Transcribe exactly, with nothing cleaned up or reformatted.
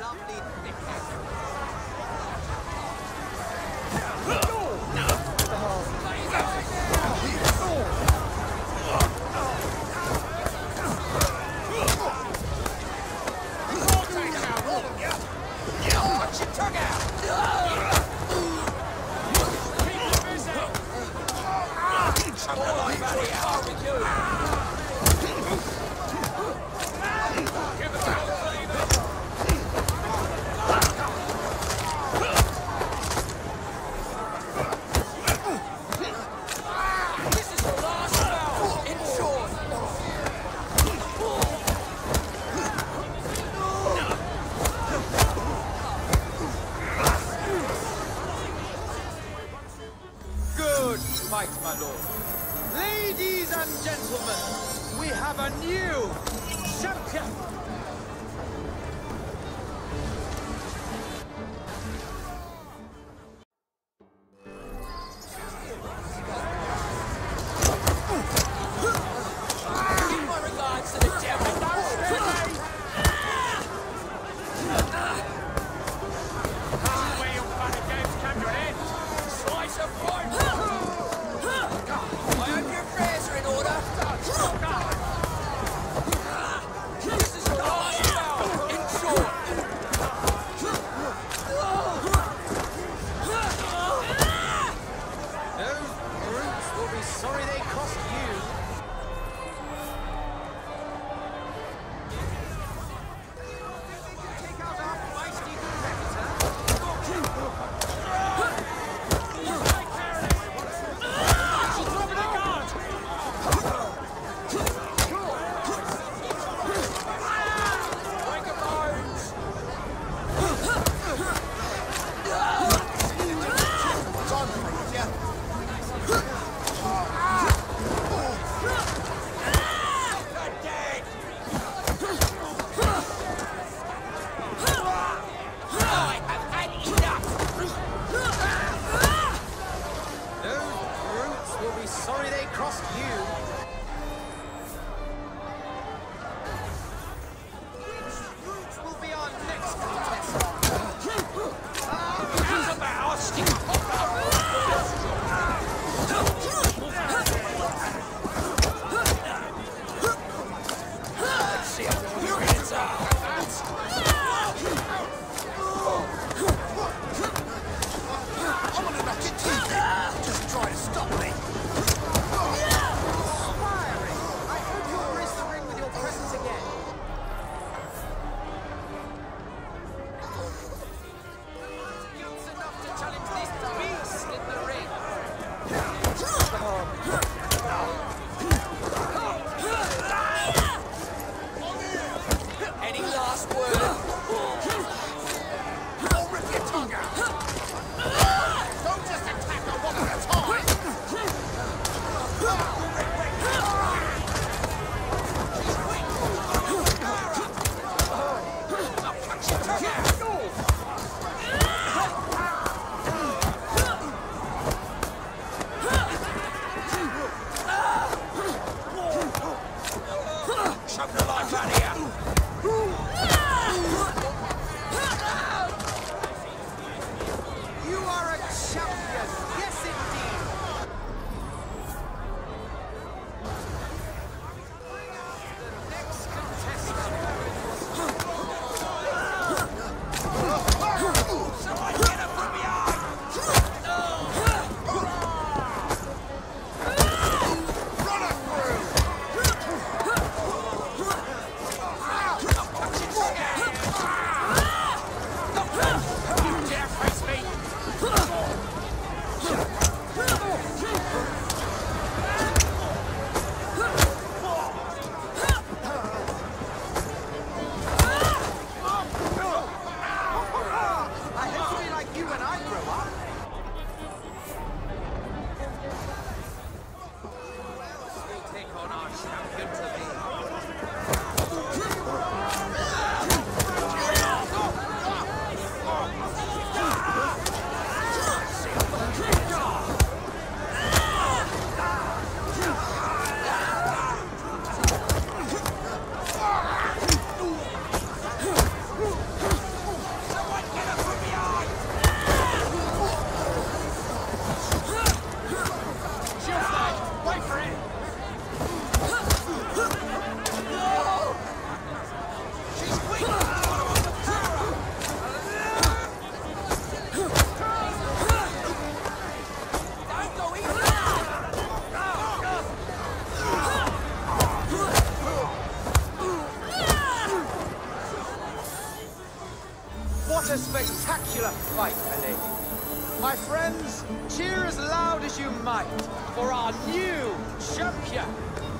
Fight, my lord. Ladies and gentlemen, we have a new champion. Give my regards to the devil. Where your fun and games come to an end. Slice of point. I hope your affairs are in order. This is your last bout, in short. Those brutes will be sorry they cost you. Take out our feisty competitor. Sorry they crossed you. Which route will be our next contestant? How's about our stick? Let's see how your hands are. I want to knock it to you. Just try to stop me. I hope you'll grace the ring with your presence again. It's enough to challenge this beast in the ring. Any last word? I'll rip your tongue out. Don't just attack her one at a time. Choke the life out of you! What a spectacular fight, my lady. My friends, cheer as loud as you might for our new champion!